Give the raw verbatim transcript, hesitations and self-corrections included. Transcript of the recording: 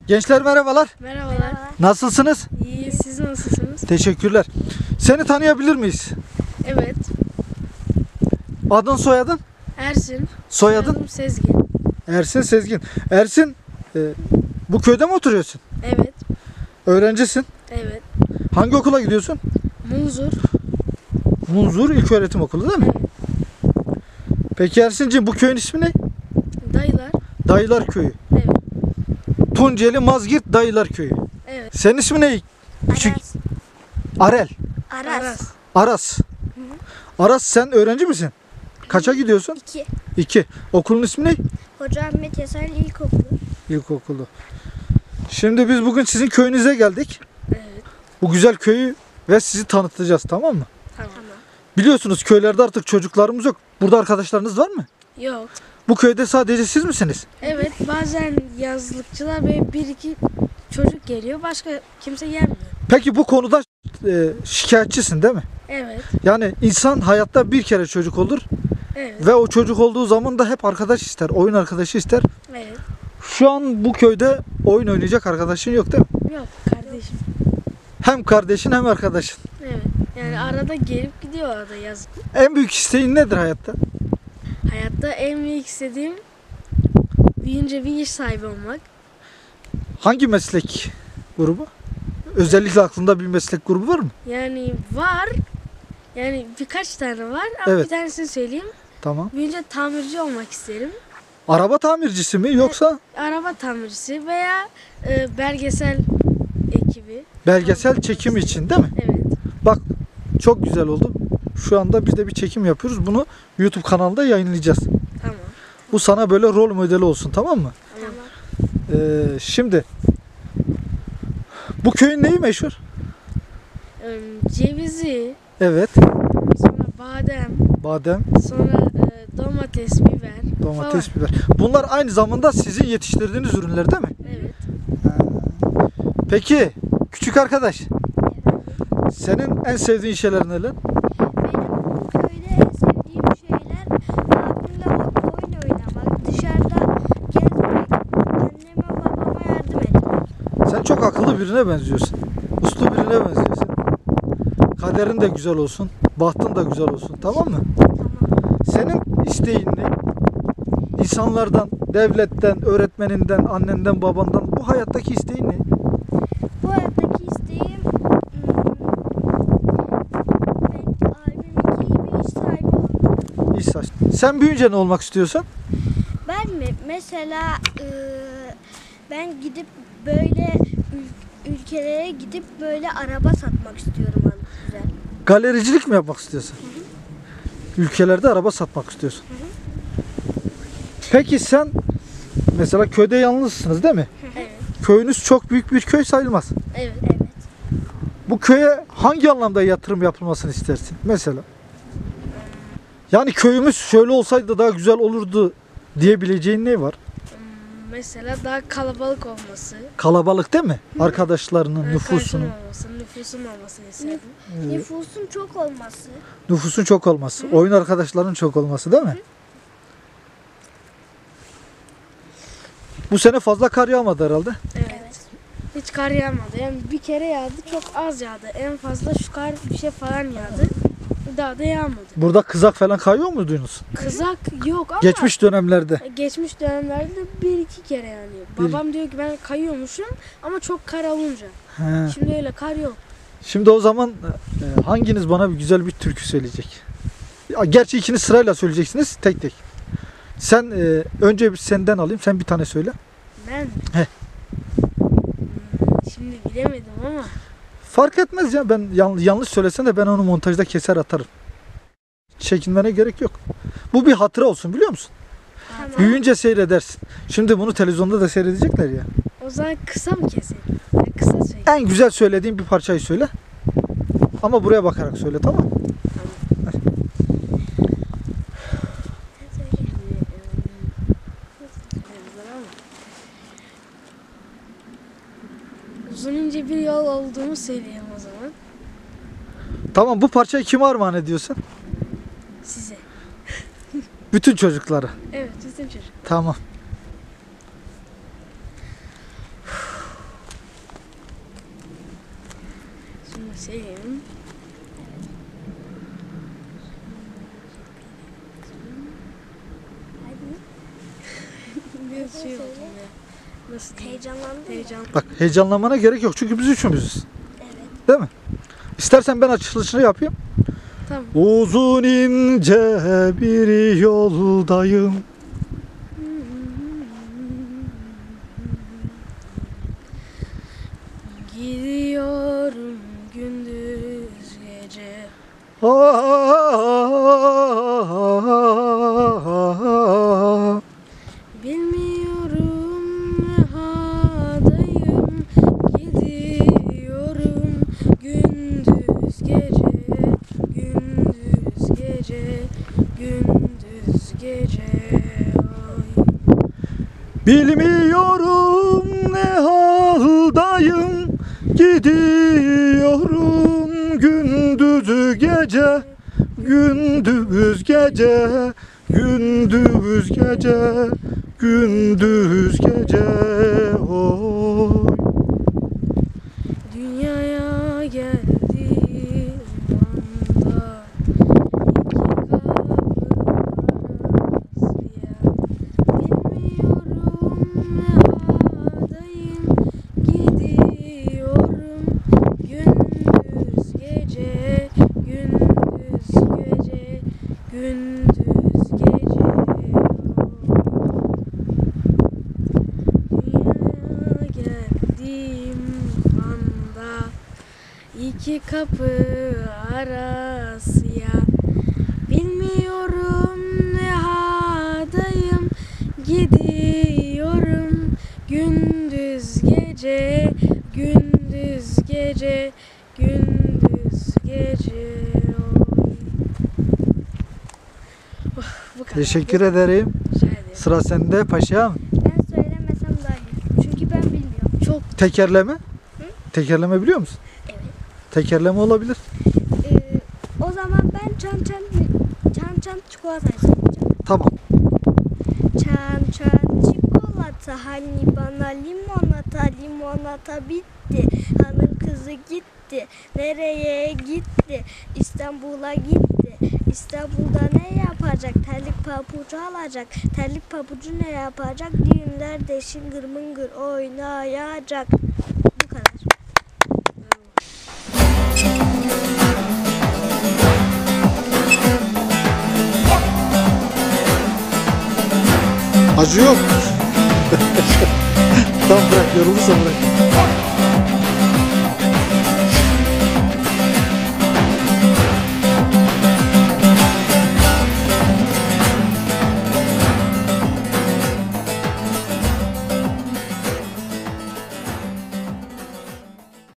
Gençler merhabalar. Merhabalar. Nasılsınız? İyi, siz nasılsınız? Teşekkürler. Seni tanıyabilir miyiz? Evet. Adın, soyadın? Ersin. Soyadın? Soyadım Sezgin. Ersin Sezgin. Ersin, e, bu köyde mi oturuyorsun? Evet. Öğrencisin. Evet. Hangi okula gidiyorsun? Munzur. Munzur İlköğretim Okulu değil mi? Evet. Peki Ersin'ciğim, bu köyün ismi ne? Dayılar. Dayılar Köyü. Evet. Tunceli Mazgirt Dayılar Köyü. Evet. Senin ismin ne? Küçük. Arel. Aras. Aras. Aras, sen öğrenci misin? Kaça gidiyorsun? İki. İki. Okulun ismi ne? Hoca Ahmet Yasar İlkokulu. İlkokulu. Şimdi biz bugün sizin köyünüze geldik. Evet. Bu güzel köyü ve sizi tanıtacağız, tamam mı? Tamam. Biliyorsunuz köylerde artık çocuklarımız yok. Burada arkadaşlarınız var mı? Yok. Bu köyde sadece siz misiniz? Evet, bazen yazlıkçılar ve bir iki çocuk geliyor. Başka kimse gelmiyor. Peki bu konuda e, şikayetçisin değil mi? Evet. Yani insan hayatta bir kere çocuk olur Evet. ve o çocuk olduğu zaman da hep arkadaş ister, oyun arkadaşı ister. Evet. Şu an bu köyde oyun oynayacak arkadaşın yok değil mi? Yok kardeşim. Hem kardeşin hem arkadaşın. Evet. Yani arada gelip gidiyor arada yaz. En büyük isteğin nedir hayatta? Hayatta en büyük istediğim büyüyünce bir iş sahibi olmak. Hangi meslek grubu? Özellikle aklında bir meslek grubu var mı? Yani var. Yani birkaç tane var ama Evet. bir tanesini söyleyeyim. Tamam. Büyüyünce tamirci olmak isterim. Araba tamircisi mi yoksa Araba tamircisi veya e, belgesel ekibi. belgesel çekim için değil mi? Evet. Bak, çok güzel oldu. Şu anda biz de bir çekim yapıyoruz. Bunu YouTube kanalında yayınlayacağız. Tamam. Bu sana böyle rol modeli olsun, tamam mı? Tamam. Ee, şimdi bu köyün neyi meşhur? E, cevizi, Evet. sonra badem, Badem, sonra e, domates, biber domates, falan. biber. Bunlar aynı zamanda sizin yetiştirdiğiniz ürünler değil mi? Evet. Peki küçük arkadaş, senin en sevdiğin şeyler neler? Benim köyde en sevdiğim şeyler abimle oyun oynamak, dışarıda gezmek, anneme babama yardım etmek. Sen çok akıllı birine benziyorsun. Uslu birine benziyorsun. Kaderin de güzel olsun, bahtın da güzel olsun, tamam mı? Tamam. Senin isteğin ne? İnsanlardan, devletten, öğretmeninden, annenden, babandan bu hayattaki isteğin ne? Bu hayattaki isteğim hmm, ben abiminki gibi iş sahibi olmak. İsa. Sen büyüyünce ne olmak istiyorsun? Ben mi? Mesela e, ben gidip böyle ül- ülkelere gidip böyle araba satmak istiyorum abi, güzel. Galericilik mi yapmak istiyorsun? Ülkelerde araba satmak istiyorsun. Peki sen mesela köyde yalnızsınız değil mi? Evet. Köyünüz çok büyük bir köy sayılmaz. Evet. Evet. Bu köye hangi anlamda yatırım yapılmasını istersin mesela? Yani köyümüz şöyle olsaydı daha güzel olurdu diyebileceğin ne var? Hmm, Mesela daha kalabalık olması, Kalabalık değil mi? Arkadaşlarının, arkadaşın nüfusunun. olması, nüfusun olmasını isterdim. Nüfusun çok olması. Nüfusun çok olması, oyun arkadaşlarının çok olması değil mi? Bu sene fazla kar yağmadı herhalde. Evet. Evet. Hiç kar yağmadı. Yani bir kere yağdı, çok az yağdı. En fazla şu kar bir şey falan yağdı. Daha da yağmadı. Burada kızak falan kayıyor muydunuz? Kızak yok ama Geçmiş dönemlerde. geçmiş dönemlerde bir iki kere yani. Bir- Babam diyor ki ben kayıyormuşum ama çok kar alınca. He. Şimdi öyle kar yok. Şimdi o zaman e, hanginiz bana bir güzel bir türkü söyleyecek? Ya, gerçi ikiniz sırayla söyleyeceksiniz, tek tek. Sen e, önce bir senden alayım, sen bir tane söyle. Ben He. Hmm, şimdi bilemedim ama Fark etmez ya, ben yan- yanlış söylesen de ben onu montajda keser atarım. Çekinmene gerek yok. Bu bir hatıra olsun, biliyor musun? Tamam. Büyüyünce seyredersin. Şimdi bunu televizyonda da seyredecekler ya. o zaman kısa mı keselim? Yani kısa söyle. En güzel söylediğin bir parçayı söyle. Ama buraya bakarak söyle, tamam mı? Uzun ince bir yol olduğunu söyleyeyim o zaman Tamam, bu parçayı kime armağan ediyorsun? size. Bütün çocuklara. Evet, bizim çocuk. Tamam. Selim. Biraz şey oldum ya. Nasıl diyeyim? Heyecanlandın mı? Heyecan. Bak heyecanlanmana gerek yok çünkü biz üçümüzüz. Evet. Değil mi? İstersen ben açılışını yapayım. Tamam. Uzun ince bir yoldayım. Gidiyorum gündüz gece. Ah, Bilmiyorum ne haldayım. Gidiyorum gündüz gece. Gündüz gece. Gündüz gece. Oy. bilmiyorum ne haldayım. Gidiyorum gündüz gece. Gündüz gece. Gündüz gece. Gündüz gece. Oy. Dünyaya geldiğim anda iki kapı arasıya. Bilmiyorum ne haldayım. Gidiyorum gündüz gece. Gündüz gece. Gündüz gece. Oy. Oh, bu kadar. Teşekkür ederim. Rica ederim. Sıra sende paşam. Ben söylemesem daha iyi. Çünkü ben bilmiyorum. Çok Tekerleme. Tekerleme biliyor musun? Evet. Tekerleme olabilir. Ee, o zaman ben çan çan çan çan çikolatayı söyleyeceğim. Tamam. Çan çan çikolata hani bana limonata limonata bitti. Hanım kızı gitti. Nereye gitti? İstanbul'a gitti. İstanbul'da ne yapacak? Terlik papucu alacak. Terlik papucu ne yapacak? Düğünlerde şıngır mıngır oynayacak. Bu kadar. Acı yok. Tamam bırak, yorulursa bırak.